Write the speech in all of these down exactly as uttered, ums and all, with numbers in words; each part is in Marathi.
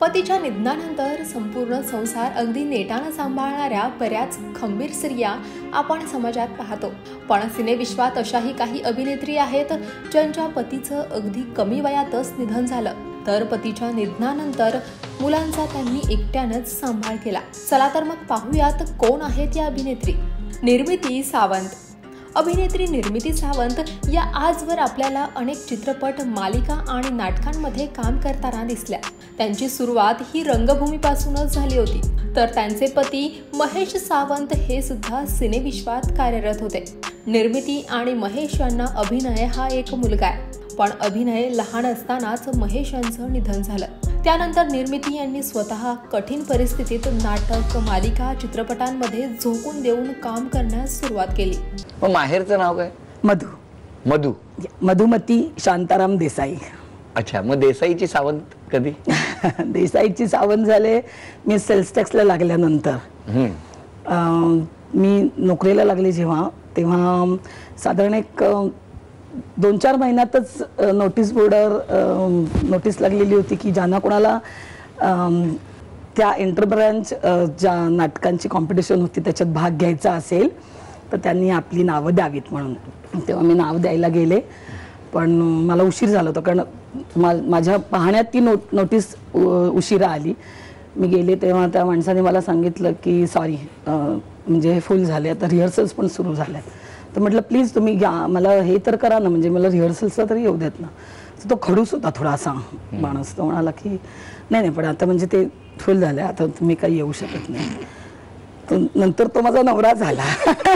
पतीच्या निधनानंतर संपूर्ण संसार अगदी नेटानं सांभाळणाऱ्या बऱ्याच खंबीर स्त्रिया आपण समाजात पाहतो. पण सिनेविश्वात अशाही काही अभिनेत्री आहेत ज्यांच्या पतीचं अगदी कमी वयातच निधन झालं, तर पतीच्या निधनानंतर मुलांचा त्यांनी एकट्यानंच सांभाळ केला. चला तर मग पाहूयात कोण आहेत या अभिनेत्री. निर्मिती सावंत. अभिनेत्री निर्मिती सावंत या आजवर आपल्याला अनेक चित्रपट, मालिका आणि नाटकांमध्ये काम करताना दिसल्या. त्यांची सुरुवात ही रंगभूमीपासूनच झाली होती, तर त्यांचे पती महेश सावंत हे सुद्धा सिनेविश्वात कार्यरत होते. निर्मिती आणि महेश यांना अभिनय हा एक मुलगा आहे, पण अभिनय लहान असतानाच महेश यांचं निधन झालं. त्यानंतर निर्मिती यांनी स्वतः कठीण परिस्थितीत नाटक, मालिका, चित्रपटांमध्ये झोकून देऊन काम करण्यास सुरुवात केली. मग माहेरचं नाव काय? मधु. मधु मधुमती शांताराम देसाई. अच्छा, मग देसाईची सावंत कधी? देसाईची सावंत झाले मी सेल्स टॅक्सला लागल्यानंतर. मी नोकरीला लागले जेव्हा, तेव्हा साधारण एक दोन चार महिन्यातच नोटीस बोर्डवर नोटीस लागलेली होती की ज्यांना कोणाला त्या इंटरब्रांच ज्या नाटकांची कॉम्पिटिशन होती त्याच्यात भाग घ्यायचा असेल तर त्यांनी आपली नावं द्यावीत म्हणून. तेव्हा मी नाव द्यायला गेले, पण मला उशीर झाला होता कारण मा माझ्या पाहण्यात ती नो नोटीस उशिरा आली. मी गेले तेव्हा त्या माणसाने मला सांगितलं की सॉरी, म्हणजे फुल झाले, आता रिहर्सल्स पण सुरू झाल्या. तर म्हटलं प्लीज तुम्ही घ्या, मला हे तर करा ना, म्हणजे मला रिहर्सल्सला तरी येऊ देत ना. तर तो खडूस होता थोडासा माणूस. तो म्हणाला की नाही नाही, पण आता म्हणजे ते फुल झालं, आता तुम्ही काही येऊ शकत नाही. तो नंतर तो माझा नवरा झाला.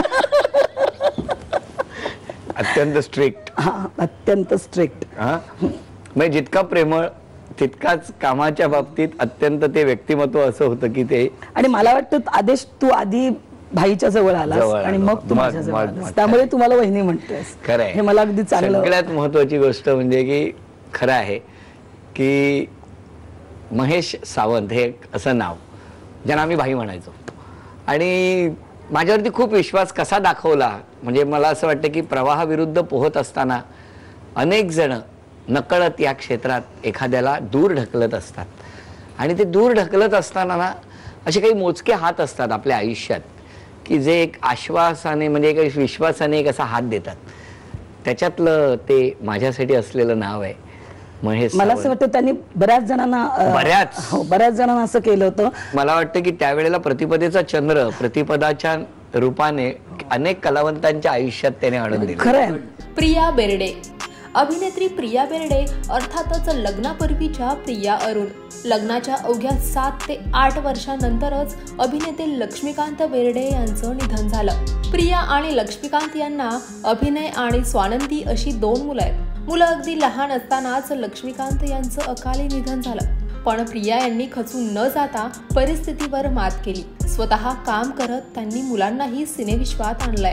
अत्यंत स्ट्रिक्ट. हा, अत्यंत स्ट्रिक्ट. म्हणजे जितका प्रेमळ तितकाच कामाच्या बाबतीत अत्यंत ते व्यक्तिमत्व असं होतं की ते. आणि मला वाटतं आदेश तू आधी भाईच्या जवळ आलास आणि मग तू माझ्या जवळ आलास, त्यामुळे तुम्हाला वहिनी म्हणतेस. खरंय, हे मला अगदी चांगलं. सगळ्यात महत्वाची गोष्ट म्हणजे की खरं आहे की महेश सावंत हे असं नाव ज्यांना आम्ही भाई म्हणायचो, आणि माझ्यावरती खूप विश्वास कसा दाखवला. म्हणजे मला असं वाटतं की प्रवाहाविरुद्ध पोहत असताना अनेक जण नकळत या क्षेत्रात एखाद्याला दूर ढकलत असतात, आणि ते दूर ढकलत असताना ना असे काही मोजके हात असतात आपल्या आयुष्यात की जे एक आश्वासाने, म्हणजे एक विश्वासाने एक असा हात देतात. त्याच्यातलं ते माझ्यासाठी असलेलं नाव आहे महेश. मला असं वाटतं त्यांनी बऱ्याच जणांना बऱ्याच हो बऱ्याच जणांना असं केलं होतं. मला वाटतं की त्यावेळेला प्रतिपदेचा चंद्र प्रतिपदाच्या रूपाने अनेक कलावंतांच्या आयुष्यात त्याने आणून दिलं. खरं आहे. प्रिया बेर्डे. अभिनेत्री प्रिया बेर्डे अर्थातच लग्नापूर्वीच्या प्रिया अरुण. लग्नाच्या अवघ्या सात ते आठ वर्षांनंतरच अभिनेते लक्ष्मीकांत बेर्डे यांचं निधन झालं. प्रिया आणि लक्ष्मीकांत यांना अभिनय आणि स्वानंदी अशी दोन मुलं आहेत. मुलं अगदी लहान असतानाच लक्ष्मीकांत यांचं अकाली निधन झालं, पण प्रिया यांनी खचून न जाता परिस्थितीवर मात केली. स्वतः काम करत त्यांनी मुलांनाही सिनेविश्वात आणलंय.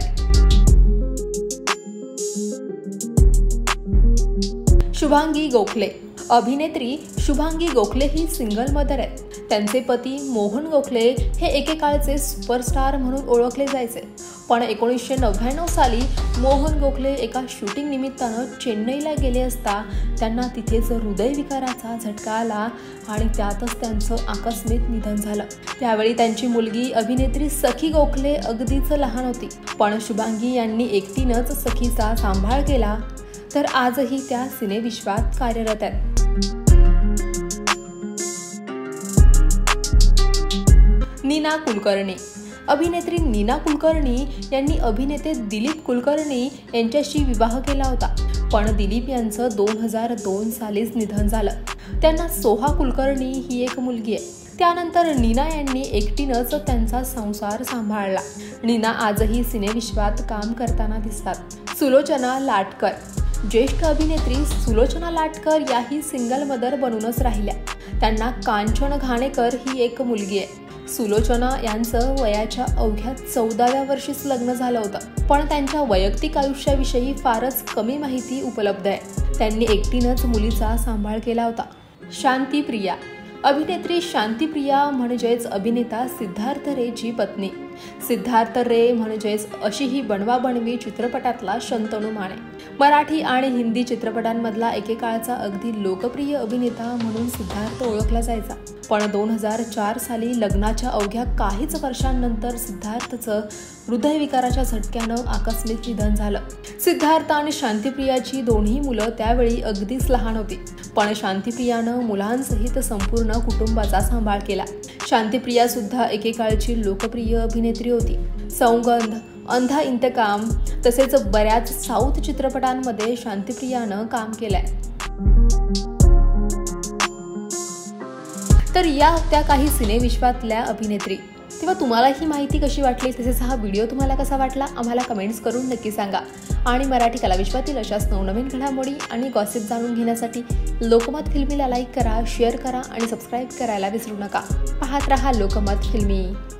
शुभांगी गोखले. अभिनेत्री शुभांगी गोखले ही सिंगल मदर आहेत. त्यांचे पती मोहन गोखले हे एकेकाळचे सुपरस्टार म्हणून ओळखले जायचे, पण एकोणीसशे नव्याण्णव साली मोहन गोखले एका शूटिंग निमित्तानं चेन्नईला गेले असता त्यांना तिथेच हृदयविकाराचा झटका आला आणि त्यातच त्यांचं आकस्मिक निधन झालं. त्यावेळी त्यांची मुलगी अभिनेत्री सखी गोखले अगदीच लहान होती, पण शुभांगी यांनी एकटीनंच सखीचा सांभाळ केला, तर आजही त्या सिनेविश्वात कार्यरत आहेत. नीना कुलकर्णी. अभिनेत्री नीना कुलकर्णी यांनी अभिनेते दिलीप कुलकर्णी यांच्याशी विवाह केला होता, पण दिलीप यांचं दोन हजार दोन सालीच निधन झालं. त्यांना सोहा कुलकर्णी ही एक मुलगी आहे. त्यानंतर नीना यांनी एकटीनंच त्यांचा संसार सांभाळला. नीना आजही सिनेविश्वात काम करताना दिसतात. सुलोचना लाटकर. ज्येष्ठ अभिनेत्री सुलोचना लाटकर याही सिंगल मदर बनूनच राहिल्या. त्यांना कांचन घाणेकर ही एक मुलगी आहे. सुलोचना यांचं वयाच्या अवघ्या चौदाव्या वर्षीच लग्न झालं होतं, पण त्यांच्या वैयक्तिक आयुष्याविषयी फारच कमी माहिती उपलब्ध आहे. त्यांनी एकटीनंच मुलीचा सांभाळ केला होता. शांती प्रिया. अभिनेत्री शांती प्रिया म्हणजेच अभिनेता सिद्धार्थ रेची पत्नी. सिद्धार्थ रे म्हणजेच अशी ही बनवा बनवी चित्रपटातला शंतनू माने. मराठी आणि हिंदी चित्रपटांमधला एकेकाळचा अगदी लोकप्रिय अभिनेता म्हणून सिद्धार्थ ओळखला जायचा. पण दोन हजार चार साली लग्नाच्या अवघ्या काहीच वर्षांनंतर सिद्धार्थचं हृदयविकाराच्या झटक्यानं आकस्मिक निधन झालं. सिद्धार्थ आणि शांतिप्रियाची दोन्ही मुलं त्यावेळी अगदीच लहान होती, पण शांतिप्रियानं मुलांसहित संपूर्ण कुटुंबाचा सांभाळ केला. शांतिप्रिया सुद्धा एकेकाळची लोकप्रिय अभिनेत्री होती. सौगंध, अंधा इंतकाम तसेच बऱ्याच साऊथ चित्रपटांमध्ये शांतिप्रियानं काम केलंय. तर या होत्या काही सिनेविश्वातल्या अभिनेत्री. तेव्हा तुम्हाला ही माहिती कशी वाटली, तसेच हा व्हिडिओ तुम्हाला कसा वाटला आम्हाला कमेंट्स करून नक्की सांगा. आणि मराठी कलाविश्वातील अशाच नवनवीन घडामोडी आणि गॉसिप जाणून घेण्यासाठी लोकमत फिल्मीला लाईक करा, शेअर करा आणि सबस्क्राईब करायला विसरू नका. पाहत रहा लोकमत फिल्मी.